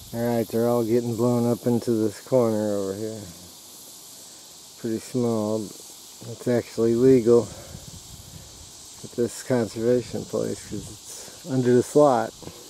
Alright, they're all getting blown up into this corner over here. Pretty small, but it's actually legal at this conservation place because it's under the slot.